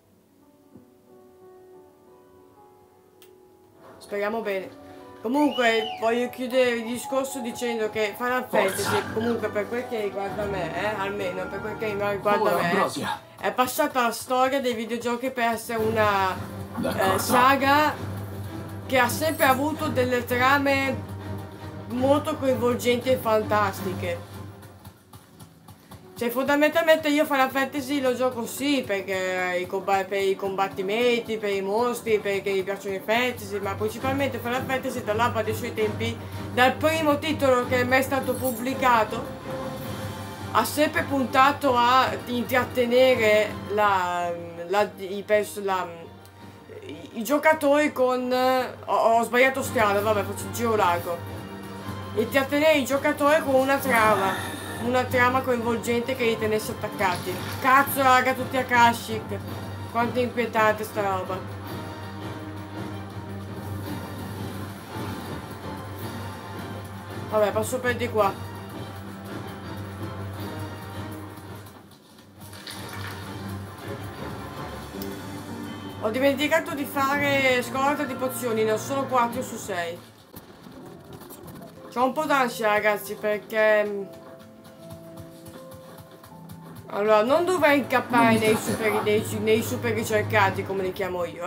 Speriamo bene. Comunque voglio chiudere il discorso dicendo che Final Fantasy, comunque per quel che riguarda me, almeno per quel che riguarda me, è passata la storia dei videogiochi per essere una saga che ha sempre avuto delle trame molto coinvolgenti e fantastiche. Cioè fondamentalmente io Final Fantasy lo gioco sì perché per i combattimenti, per i mostri, perché mi piacciono i fantasy, ma principalmente Final Fantasy dall'alba dei suoi tempi, dal primo titolo che è mai stato pubblicato, ha sempre puntato a intrattenere i giocatori con... ho sbagliato strada, vabbè, faccio il giro largo. Intrattenere i giocatori con una trama coinvolgente che li tenesse attaccati. Cazzo raga, tutti a Akashic. Quanto è inquietante sta roba. Vabbè, passo per di qua. Ho dimenticato di fare scorta di pozioni, ne ho solo 4 su 6. C'ho un po' d'ansia, ragazzi, perché... Allora, non dovrei incappare nei super ricercati, come li chiamo io,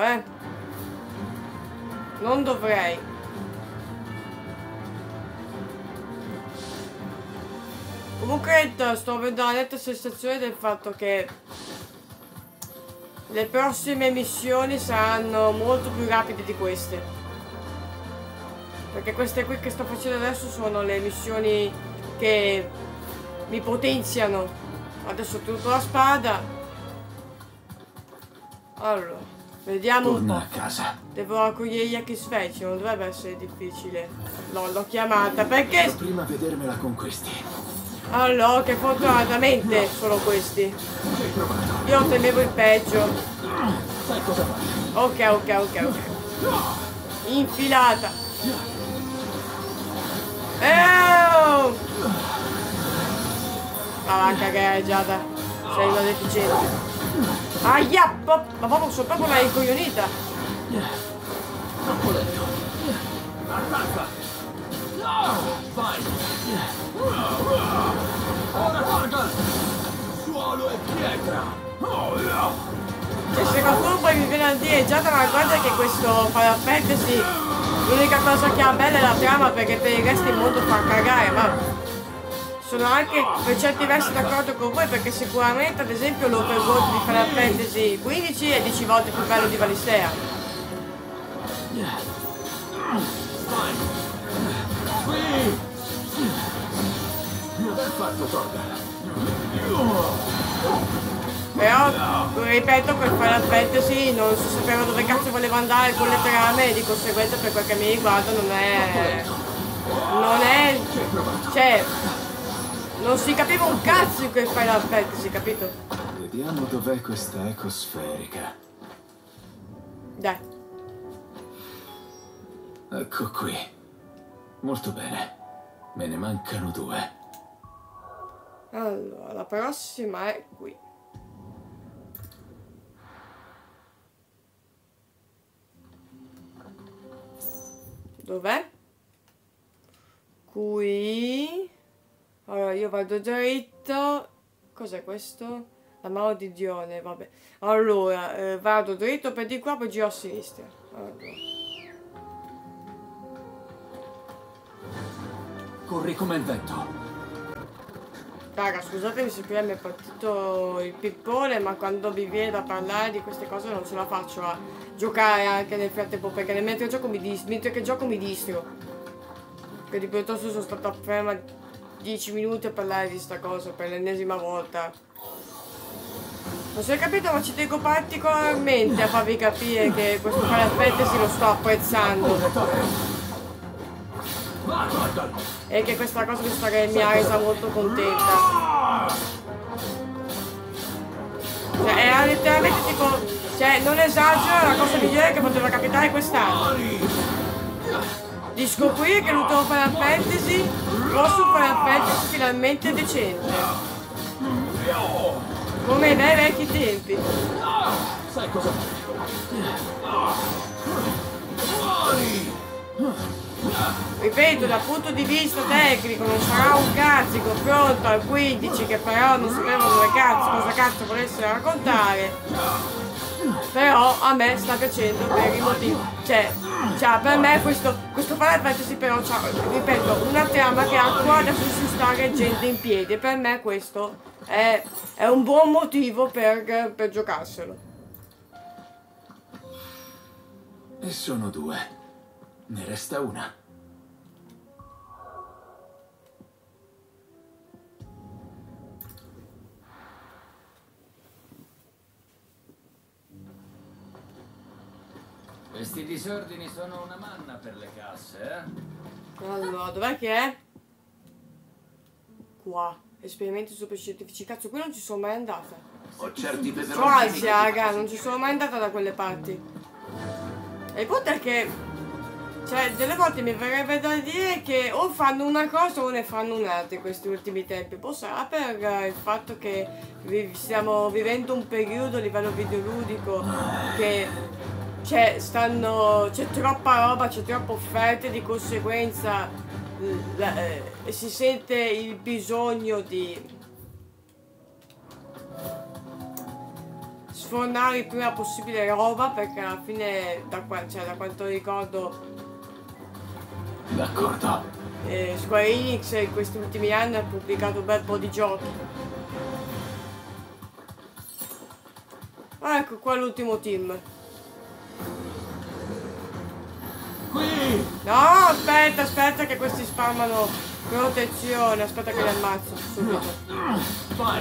Non dovrei. Comunque sto avendo la netta sensazione del fatto che le prossime missioni saranno molto più rapide di queste. Perché queste qui che sto facendo adesso sono le missioni che mi potenziano. Adesso ho tutto la spada. Allora, vediamo un po'. Torna a casa. Devo raccogliere gli X-Fetch, non dovrebbe essere difficile. No, l'ho chiamata perché... Devo prima vedermela con questi. Allora, che fortunatamente sono questi. Io temevo il peggio. Sai cosa fare? Ok. Infilata. Ah, cagare, Giada. Sei una deficiente. Aia! Ma proprio sono proprio una incoglionita. Troppo lento. Arranca! Vai! Ora guarda! Suolo e pietra! Cioè, se qualcuno poi mi viene a dire Giada, ma guarda che questo Final Fantasy l'unica cosa che ha bella è la trama, perché per il resto il mondo fa cagare, ma sono anche per certi versi d'accordo con voi, perché sicuramente ad esempio l'overworld di Final Fantasy XV è 10 volte più bello di Valistea. Ben fatto, Torga. Però, ripeto, quel Final Fantasy non si sapeva dove cazzo voleva andare con le trame, e di conseguenza per quel che mi riguarda non è... Cioè, non si capiva un cazzo in quel Final Fantasy, capito? Vediamo dov'è questa ecosferica. Dai. Ecco qui. Molto bene. Me ne mancano 2. Allora, la prossima è qui. Dov'è? Qui. Allora, io vado dritto. Cos'è questo? La mano di Dione, vabbè. Allora, vado dritto per di qua, poi giro a sinistra. Allora. Corri come il vento. Raga, scusatemi se prima mi è partito il pippone, ma quando mi viene da parlare di queste cose non ce la faccio a giocare anche nel frattempo, perché mentre che gioco mi distro. Quindi piuttosto sono stata ferma 10 minuti a parlare di sta cosa per l'ennesima volta. Non si è capito, ma ci tengo particolarmente a farvi capire che questo Final Fantasy lo sto apprezzando. E che questa cosa mi ha resa molto contenta. Cioè, era letteralmente tipo... Cioè, non esagero, la cosa migliore che poteva capitare quest'anno. Di scoprire che l'ultimo Final Fantasy fosse un Final Fantasy finalmente decente. Come i bei vecchi tempi. Sai cosa Ripeto, dal punto di vista tecnico non sarà un cazzo confronto al 15, che però non sapevo cosa cazzo volessero raccontare. Però a me sta piacendo per i motivi. Cioè per me questo Final Fantasy però c'ha, ripeto, una trama che ancora adesso si sta reggendo in piedi, e per me questo è un buon motivo per giocarselo. E sono 2. Ne resta una. Questi disordini sono una manna per le casse, eh? Allora, dov'è che è? Qua. Esperimenti super scientifici. Cazzo, qui non ci sono mai andata. Ho certi C'ho peperoni. ansia, raga, non ci sono mai andata da quelle parti. E il punto è che Cioè, delle volte mi verrebbe da dire che o fanno una cosa o ne fanno un'altra in questi ultimi tempi. Poi sarà per il fatto che stiamo vivendo un periodo a livello videoludico che c'è troppa roba, c'è troppa offerta e di conseguenza si sente il bisogno di sfornare il prima possibile roba, perché alla fine da quanto ricordo D'accordo. Square Enix in questi ultimi anni ha pubblicato un bel po' di giochi. Ecco qua l'ultimo team. Qui! No, aspetta che questi spammano protezione, aspetta che li ammazzo subito. Vai!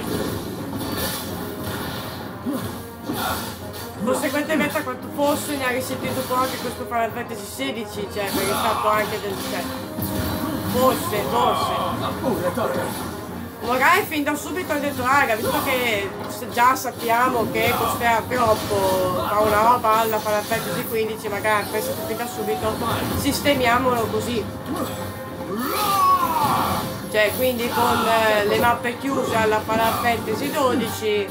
Conseguentemente a quanto fosse ne ha risentito un po' anche questo Final Fantasy XVI, cioè perché è stato anche del... Forse. Pure, torna! Magari fin da subito ho detto, raga, visto che già sappiamo che costerà troppo fa una roba alla Final Fantasy XV, magari pensato fin da subito, sistemiamolo così. Cioè, quindi con le mappe chiuse alla Final Fantasy XII,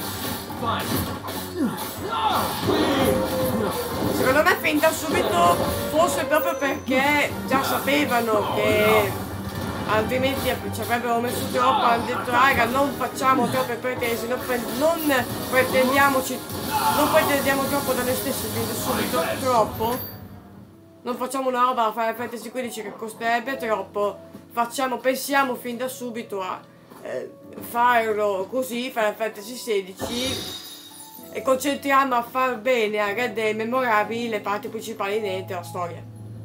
secondo me fin da subito, forse proprio perché già sapevano che altrimenti ci avrebbero messo troppo, hanno detto raga, non facciamo troppe pretese, non pretendiamo troppo da noi stessi fin da subito, troppo. Non facciamo una roba a Final Fantasy XV che costerebbe troppo, pensiamo fin da subito a farlo così, Final Fantasy XVI, e concentriamo a far bene, a rendere memorabili le parti principali inerenti alla storia.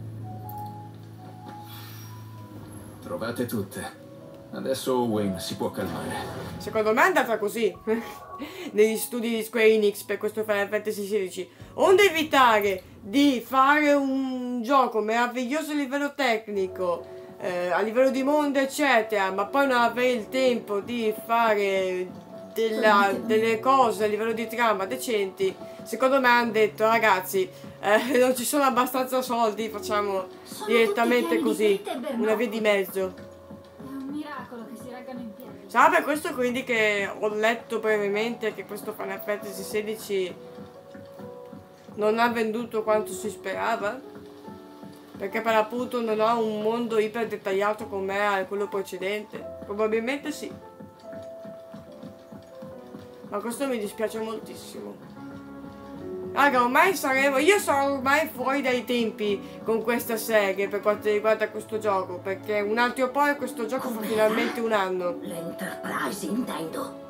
Trovate tutte. Adesso Wayne si può calmare. Secondo me è andata così negli studi di Square Enix per questo Final Fantasy XVI. Onde evitare di fare un gioco meraviglioso a livello tecnico, a livello di mondo eccetera, ma poi non avere il tempo di fare delle cose a livello di trama decenti, secondo me hanno detto ragazzi, non ci sono abbastanza soldi, facciamo direttamente così, una via di mezzo. È un miracolo che si reggano in piedi. Sarà per questo quindi che ho letto brevemente che questo Final Fantasy XVI non ha venduto quanto si sperava, perché per l'appunto non ha un mondo iper dettagliato come era quello precedente. Probabilmente sì. Ma questo mi dispiace moltissimo. Raga, io sono ormai fuori dai tempi con questa serie per quanto riguarda questo gioco, perché un altro po' e questo gioco fa finalmente un anno. L'Enterprise, intendo.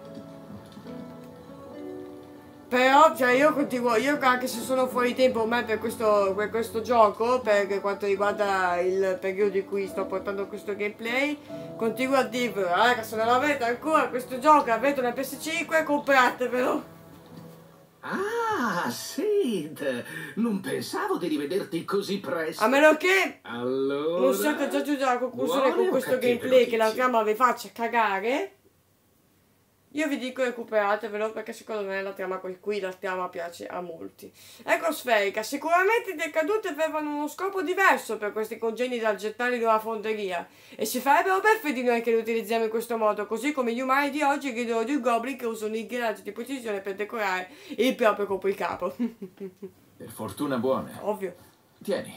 Però, cioè, io anche se sono fuori tempo ormai per questo gioco, per quanto riguarda il periodo in cui sto portando questo gameplay, continuo a dirvi, raga, se non avete ancora questo gioco, avete una PS5, compratevelo. Ah, Sid, non pensavo di rivederti così presto. A meno che allora, non siate già giunti alla conclusione con questo gameplay che la trama vi faccia cagare. Io vi dico recuperatevelo perché secondo me la trama qui la trama piace a molti. Ecco Sferica, sicuramente i decadute avevano uno scopo diverso per questi congegni da gettare in una fonderia e si farebbero beffe di noi che li utilizziamo in questo modo, così come gli umani di oggi ridono di un goblin che usa un ingranaggio di precisione per decorare il proprio copricapo. Per fortuna buona. Ovvio. Tieni.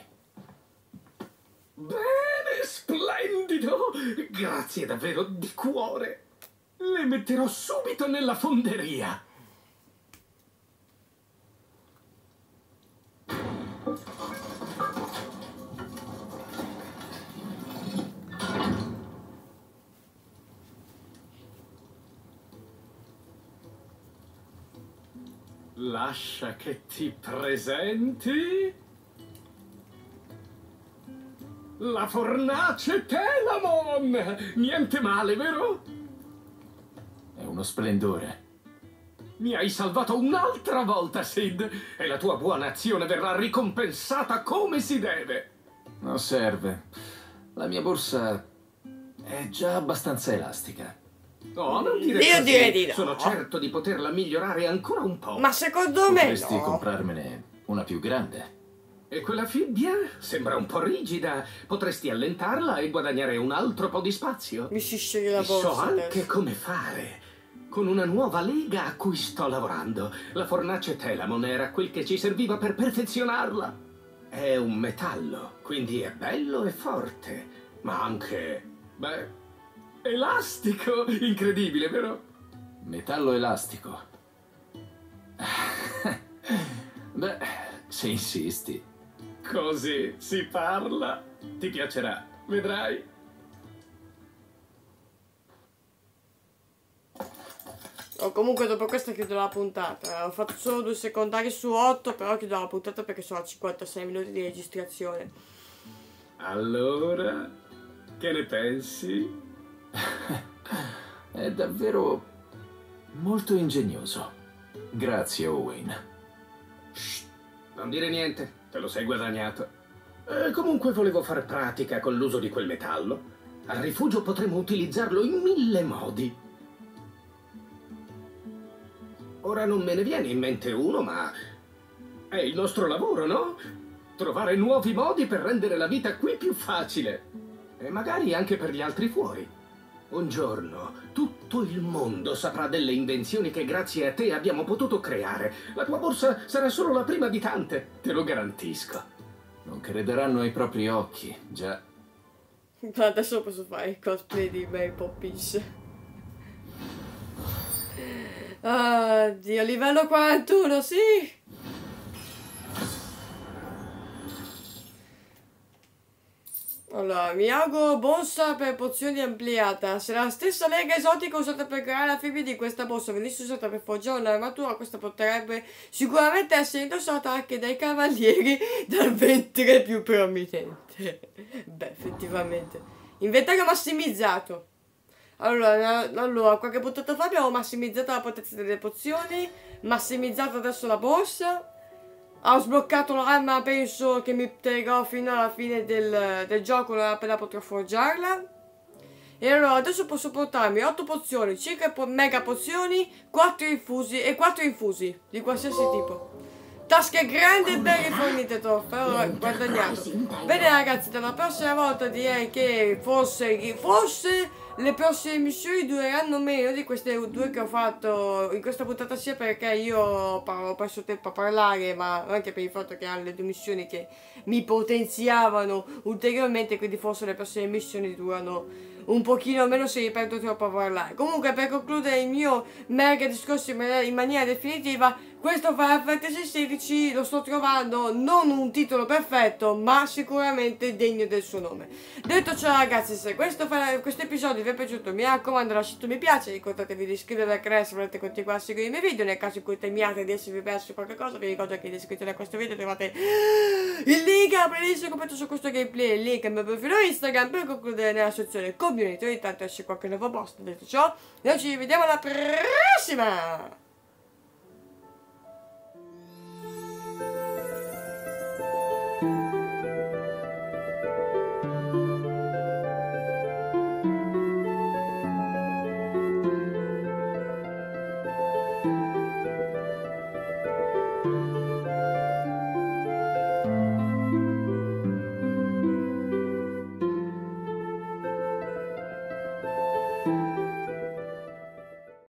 bene, splendido, grazie davvero di cuore. Le metterò subito nella fonderia. Lascia che ti presenti la fornace Telamon. Niente male, vero? È uno splendore. Mi hai salvato un'altra volta, Sid, e la tua buona azione verrà ricompensata come si deve. Non serve. La mia borsa è già abbastanza elastica. No, non dire Io così. direi di no. Sono certo di poterla migliorare ancora un po'. Ma secondo me Potresti no. comprarmene una più grande. E quella fibbia sembra un po' rigida. Potresti allentarla e guadagnare un altro po' di spazio. Mi si sceglie la E borsa so anche adesso. come fare. Con una nuova lega a cui sto lavorando. La fornace Telamon era quel che ci serviva per perfezionarla. È un metallo, quindi è bello e forte. Ma anche, beh, elastico. Incredibile, vero? Metallo elastico. Beh, se insisti. Così si parla. Ti piacerà, vedrai. Oh, comunque dopo questa chiudo la puntata. Ho fatto solo 2 secondari su 8, però chiudo la puntata perché sono a 56 minuti di registrazione. Allora, che ne pensi? È davvero molto ingegnoso. Grazie, Owain. Shh, non dire niente, te lo sei guadagnato. Comunque volevo far pratica con l'uso di quel metallo. Al rifugio potremo utilizzarlo in 1000 modi. Ora non me ne viene in mente uno, ma è il nostro lavoro, no? Trovare nuovi modi per rendere la vita qui più facile. E magari anche per gli altri fuori. Un giorno tutto il mondo saprà delle invenzioni che grazie a te abbiamo potuto creare. La tua borsa sarà solo la prima di tante, te lo garantisco. Non crederanno ai propri occhi, già. Adesso posso fare il cosplay di Mary Poppins. Dio, livello 41, sì! Allora, mi auguro borsa per pozioni ampliata. Se la stessa lega esotica usata per creare la fibbia di questa borsa venisse usata per forgiare un'armatura, questa potrebbe sicuramente essere indossata anche dai cavalieri dal ventre più prominente. Beh, effettivamente. Inventario massimizzato. Allora, qualche puntata fa abbiamo massimizzato la potenza delle pozioni, massimizzato adesso la borsa. Ho sbloccato l'arma, penso che mi terrò fino alla fine del gioco, non appena potrò forgiarla. E allora adesso posso portarmi 8 pozioni, 5 mega pozioni, 4 infusi e 4 infusi di qualsiasi tipo. Tasche grandi e ben rifornite, trofeo guadagnato. Bene ragazzi, dalla prossima volta direi che forse le prossime missioni dureranno meno di queste 2 che ho fatto in questa puntata, sia perché io ho perso tempo a parlare, ma anche per il fatto che erano le 2 missioni che mi potenziavano ulteriormente, quindi forse le prossime missioni durano un pochino meno se ripeto troppo a parlare. Comunque, per concludere il mio mega discorso in maniera definitiva, questo Final Fantasy XVI lo sto trovando non un titolo perfetto, ma sicuramente degno del suo nome. Detto ciò ragazzi, se questo episodio vi è piaciuto, mi raccomando lasciate un mi piace, ricordatevi di iscrivervi al canale se volete continuare a seguire i miei video. Nel caso in cui temiate di esservi perso qualche cosa, vi ricordo che in descrizione a questo video trovate il link alla playlist completo su questo gameplay, il link al mio profilo Instagram. Per concludere nella sezione community, ogni tanto esce qualche nuovo post. Detto ciò, noi ci vediamo alla prossima!